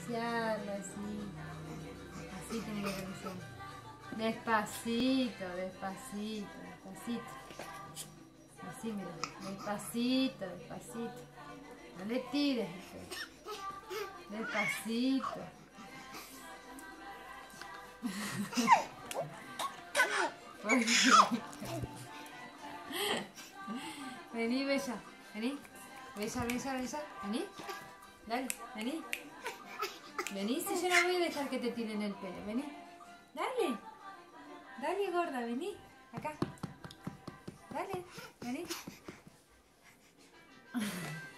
acariciarla así. Así tiene que acariciar. Despacito, despacito, despacito. Así, mira, despacito, despacito. No le tires el pelo. Despacito. Vení, Bella, vení. Bella, Bella, Bella, vení. Dale, vení. Vení, si yo no voy a dejar que te tiren el pelo, vení. Dale. Dale, gorda, vení. Acá. Dale, vení.